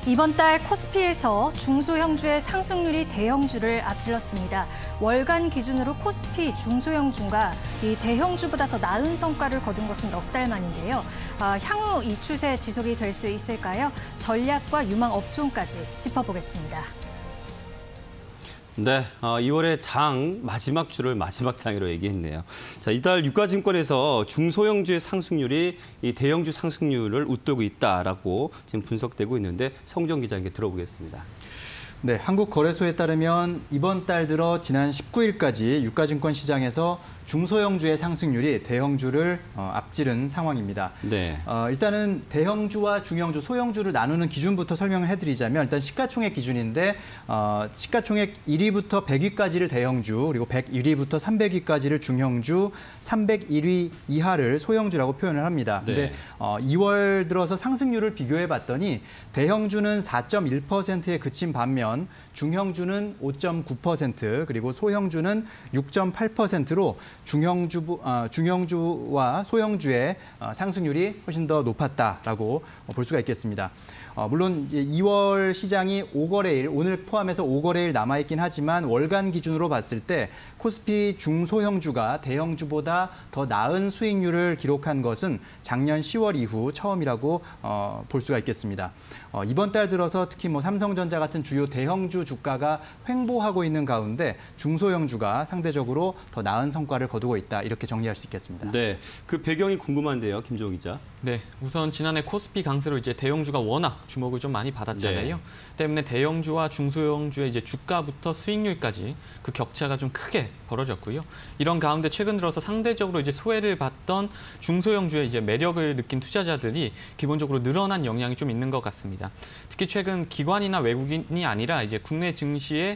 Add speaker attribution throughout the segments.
Speaker 1: 이번 달 코스피에서 중소형주의 상승률이 대형주를 앞질렀습니다. 월간 기준으로 코스피 중소형주가 이 대형주보다 더 나은 성과를 거둔 것은 넉 달 만인데요. 향후 이 추세 지속이 될 수 있을까요? 전략과 유망 업종까지 짚어보겠습니다.
Speaker 2: 네, 2월의 장 마지막 주를 마지막 장으로 얘기했네요. 자, 이달 유가증권에서 중소형주의 상승률이 이 대형주 상승률을 웃돌고 있다라고 지금 분석되고 있는데 성정 기자에게 들어보겠습니다.
Speaker 3: 네, 한국거래소에 따르면 이번 달 들어 지난 19일까지 유가증권 시장에서 중소형주의 상승률이 대형주를 앞지른 상황입니다.
Speaker 2: 네.
Speaker 3: 일단은 대형주와 중형주, 소형주를 나누는 기준부터 설명을 해드리자면 일단 시가총액 기준인데 시가총액 1위부터 100위까지를 대형주, 그리고 101위부터 300위까지를 중형주, 301위 이하를 소형주라고 표현을 합니다.
Speaker 2: 네.
Speaker 3: 근데 2월 들어서 상승률을 비교해봤더니 대형주는 4.1%에 그친 반면 중형주는 5.9%, 그리고 소형주는 6.8%로 중형주와 소형주의 상승률이 훨씬 더 높았다라고 볼 수가 있겠습니다. 물론 이제 2월 시장이 5거래일, 오늘 포함해서 5거래일 남아있긴 하지만 월간 기준으로 봤을 때 코스피 중소형주가 대형주보다 더 나은 수익률을 기록한 것은 작년 10월 이후 처음이라고 볼 수가 있겠습니다. 이번 달 들어서 특히 삼성전자 같은 주요 대형주 주가가 횡보하고 있는 가운데 중소형주가 상대적으로 더 나은 성과를 거두고 있다, 이렇게 정리할 수 있겠습니다.
Speaker 2: 네, 그 배경이 궁금한데요, 김종욱 기자.
Speaker 4: 네, 우선 지난해 코스피 강세로 이제 대형주가 워낙 주목을 좀 많이 받았잖아요.
Speaker 2: 네.
Speaker 4: 때문에 대형주와 중소형주의 이제 주가부터 수익률까지 그 격차가 좀 크게 벌어졌고요. 이런 가운데 최근 들어서 상대적으로 이제 소외를 받던 중소형주의 이제 매력을 느낀 투자자들이 기본적으로 늘어난 영향이 좀 있는 것 같습니다. 특히 최근 기관이나 외국인이 아니라 이제 국내 증시에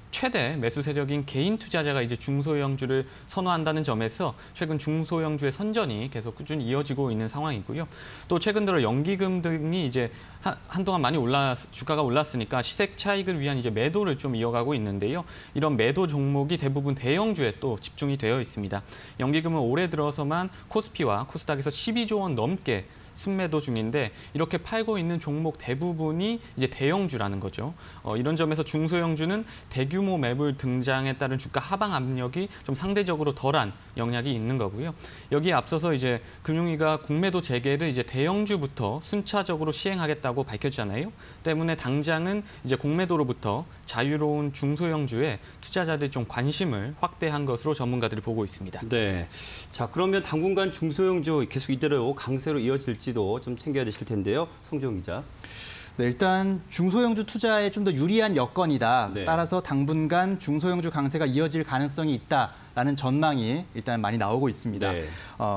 Speaker 4: 최대 매수 세력인 개인 투자자가 이제 중소형주를 선호한다는 점에서 최근 중소형주의 선전이 계속 꾸준히 이어지고 있는 상황이고요. 또 최근 들어 연기금 등이 이제 한동안 많이 주가가 올랐으니까 시색 차익을 위한 이제 매도를 좀 이어가고 있는데요. 이런 매도 종목이 대부분 대형주에 또 집중이 되어 있습니다. 연기금은 올해 들어서만 코스피와 코스닥에서 12조 원 넘게 순매도 중인데 이렇게 팔고 있는 종목 대부분이 이제 대형주라는 거죠. 이런 점에서 중소형주는 대규모 매물 등장에 따른 주가 하방 압력이 좀 상대적으로 덜한 영향이 있는 거고요. 여기에 앞서서 이제 금융위가 공매도 재개를 이제 대형주부터 순차적으로 시행하겠다고 밝혔잖아요. 때문에 당장은 이제 공매도로부터 자유로운 중소형주에 투자자들이 좀 관심을 확대한 것으로 전문가들이 보고 있습니다.
Speaker 2: 네, 자 그러면 당분간 중소형주 계속 이대로 강세로 이어질지도 좀 챙겨야 되실 텐데요, 성종 기자.
Speaker 3: 네, 일단 중소형주 투자에 좀 더 유리한 여건이다.
Speaker 2: 네.
Speaker 3: 따라서 당분간 중소형주 강세가 이어질 가능성이 있다라는 전망이 일단 많이 나오고 있습니다.
Speaker 2: 네.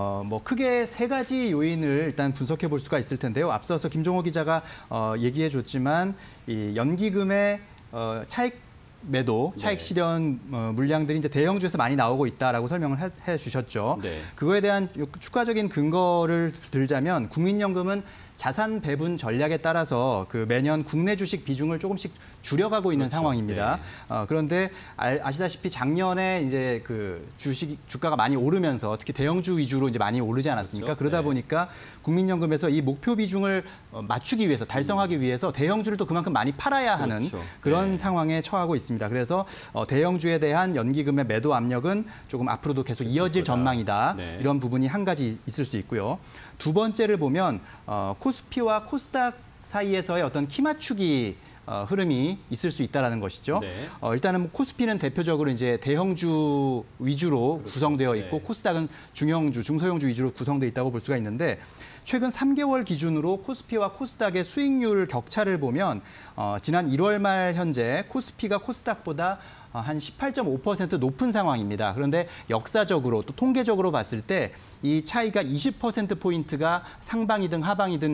Speaker 3: 크게 세 가지 요인을 일단 분석해 볼 수가 있을 텐데요. 앞서서 김종호 기자가 얘기해 줬지만 이 연기금의 차익 매도, 차익 실현 물량들이 이제 대형주에서 많이 나오고 있다라고 설명을 해 주셨죠.
Speaker 2: 네.
Speaker 3: 그거에 대한 추가적인 근거를 들자면 국민연금은 자산 배분 전략에 따라서 그 매년 국내 주식 비중을 조금씩 줄여가고 있는
Speaker 2: 그렇죠.
Speaker 3: 상황입니다.
Speaker 2: 네.
Speaker 3: 그런데 아시다시피 작년에 이제 그 주가가 많이 오르면서 특히 대형주 위주로 이제 많이 오르지 않았습니까?
Speaker 2: 그렇죠.
Speaker 3: 그러다
Speaker 2: 네.
Speaker 3: 보니까 국민연금에서 이 목표 비중을 맞추기 위해서, 달성하기 위해서 대형주를 또 그만큼 많이 팔아야 하는
Speaker 2: 그렇죠.
Speaker 3: 그런
Speaker 2: 네.
Speaker 3: 상황에 처하고 있습니다. 그래서 대형주에 대한 연기금의 매도 압력은 조금 앞으로도 계속 이어질 전망이다.
Speaker 2: 네.
Speaker 3: 이런 부분이 한 가지 있을 수 있고요. 두 번째를 보면 코스피와 코스닥 사이에서의 어떤 키 맞추기 흐름이 있을 수 있다는 것이죠.
Speaker 2: 네.
Speaker 3: 일단은 코스피는 대표적으로 이제 대형주 위주로
Speaker 2: 그렇죠.
Speaker 3: 구성되어 있고
Speaker 2: 네.
Speaker 3: 코스닥은 중형주, 중소형주 위주로 구성되어 있다고 볼 수가 있는데 최근 3개월 기준으로 코스피와 코스닥의 수익률 격차를 보면 지난 1월 말 현재 코스피가 코스닥보다 한 18.5% 높은 상황입니다. 그런데 역사적으로 또 통계적으로 봤을 때 이 차이가 20%포인트가 상방이든 하방이든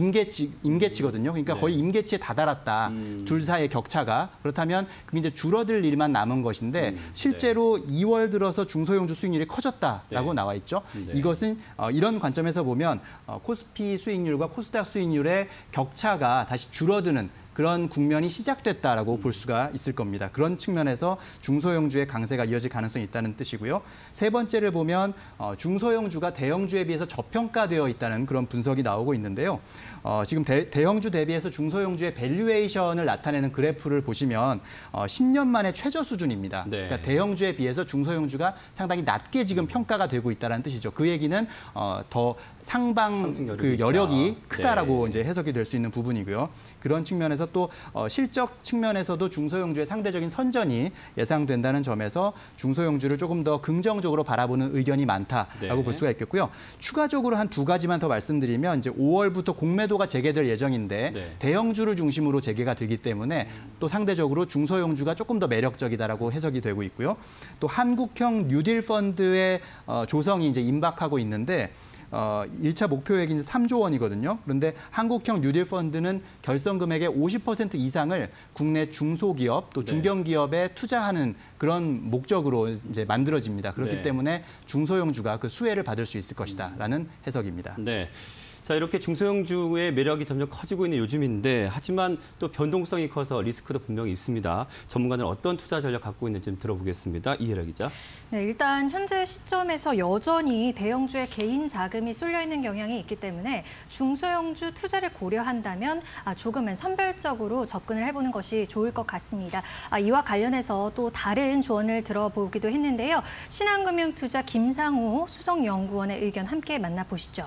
Speaker 3: 임계치거든요. 그러니까
Speaker 2: 네.
Speaker 3: 거의 임계치에 다다랐다. 둘 사이의 격차가. 그렇다면 그게 이제 줄어들 일만 남은 것인데 실제로 2월 들어서 중소형주 수익률이 커졌다라고
Speaker 2: 네.
Speaker 3: 나와 있죠.
Speaker 2: 네.
Speaker 3: 이것은 이런 관점에서 보면 코스피 수익률과 코스닥 수익률의 격차가 다시 줄어드는 그런 국면이 시작됐다라고 볼 수가 있을 겁니다. 그런 측면에서 중소형주의 강세가 이어질 가능성이 있다는 뜻이고요. 세 번째를 보면 중소형주가 대형주에 비해서 저평가되어 있다는 그런 분석이 나오고 있는데요. 지금 대형주 대비해서 중소형주의 밸류에이션을 나타내는 그래프를 보시면 10년 만에 최저 수준입니다.
Speaker 2: 네.
Speaker 3: 그러니까 대형주에 비해서 중소형주가 상당히 낮게 지금 평가가 되고 있다는 뜻이죠. 그 얘기는 더 상방 그 여력이 크다라고
Speaker 2: 네.
Speaker 3: 이제 해석이 될 수 있는 부분이고요. 그런 측면에서 또 실적 측면에서도 중소형주의 상대적인 선전이 예상된다는 점에서 중소형주를 조금 더 긍정적으로 바라보는 의견이 많다라고
Speaker 2: 네.
Speaker 3: 볼 수가 있겠고요. 추가적으로 한 두 가지만 더 말씀드리면 이제 5월부터 공매도가 재개될 예정인데
Speaker 2: 네.
Speaker 3: 대형주를 중심으로 재개가 되기 때문에 또 상대적으로 중소형주가 조금 더 매력적이다라고 해석이 되고 있고요. 또 한국형 뉴딜 펀드의 조성이 이제 임박하고 있는데 1차 목표액이 이제 3조 원이거든요. 그런데 한국형 뉴딜 펀드는 결성 금액의 50% 이상을 국내 중소기업 또 중견기업에 투자하는 그런 목적으로 이제 만들어집니다. 그렇기
Speaker 2: 네.
Speaker 3: 때문에 중소형주가 그 수혜를 받을 수 있을 것이다라는 해석입니다.
Speaker 2: 네. 자, 이렇게 중소형주의 매력이 점점 커지고 있는 요즘인데 하지만 또 변동성이 커서 리스크도 분명히 있습니다. 전문가는 어떤 투자 전략 갖고 있는지 좀 들어보겠습니다. 이혜라 기자.
Speaker 1: 네, 일단 현재 시점에서 여전히 대형주의 개인 자금이 쏠려 있는 경향이 있기 때문에 중소형주 투자를 고려한다면 조금은 선별적으로 접근을 해보는 것이 좋을 것 같습니다. 이와 관련해서 또 다른 조언을 들어보기도 했는데요. 신한금융투자 김상우 수석연구원의 의견 함께 만나보시죠.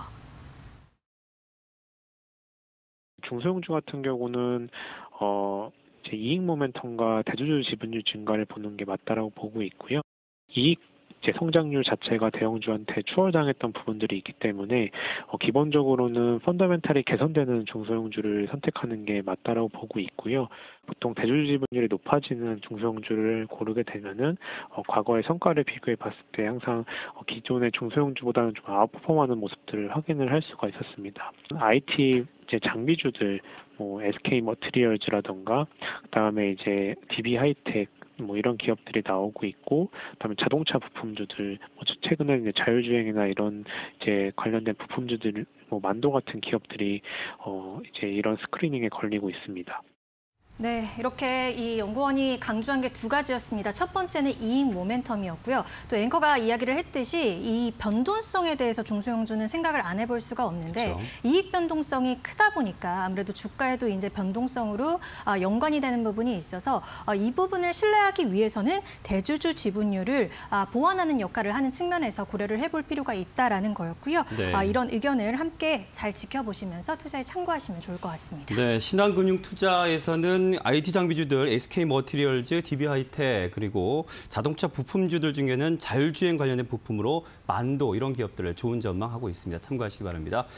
Speaker 5: 중소형주 같은 경우는 이제 이익 모멘텀과 대주주 지분율 증가를 보는 게 맞다라고 보고 있고요. 이익 이제 성장률 자체가 대형주한테 추월당했던 부분들이 있기 때문에 기본적으로는 펀더멘탈이 개선되는 중소형주를 선택하는 게 맞다라고 보고 있고요. 보통 대주주 지분율이 높아지는 중소형주를 고르게 되면은 과거의 성과를 비교해 봤을 때 항상 기존의 중소형주보다는 좀 아웃퍼폼하는 모습들을 확인을 할 수가 있었습니다. IT 이제 장비주들 뭐 SK 머티리얼즈라던가 그다음에 이제 DB 하이텍 뭐 이런 기업들이 나오고 있고, 그다음에 자동차 부품주들, 뭐 최근에 이제 자율주행이나 이런 이제 관련된 부품주들, 뭐 만도 같은 기업들이 이제 이런 스크리닝에 걸리고 있습니다.
Speaker 1: 네, 이렇게 이 연구원이 강조한 게 두 가지였습니다. 첫 번째는 이익 모멘텀이었고요. 또 앵커가 이야기를 했듯이 이 변동성에 대해서 중소형주는 생각을 안 해볼 수가 없는데
Speaker 2: 그렇죠.
Speaker 1: 이익 변동성이 크다 보니까 아무래도 주가에도 이제 변동성으로 연관이 되는 부분이 있어서 이 부분을 신뢰하기 위해서는 대주주 지분율을 보완하는 역할을 하는 측면에서 고려를 해볼 필요가 있다라는 거였고요.
Speaker 2: 네.
Speaker 1: 이런 의견을 함께 잘 지켜보시면서 투자에 참고하시면 좋을 것 같습니다.
Speaker 2: 네, 신한금융투자에서는 IT 장비주들, SK 머티리얼즈, DB 하이텍 그리고 자동차 부품주들 중에는 자율주행 관련된 부품으로 만도 이런 기업들을 좋은 전망하고 있습니다. 참고하시기 바랍니다.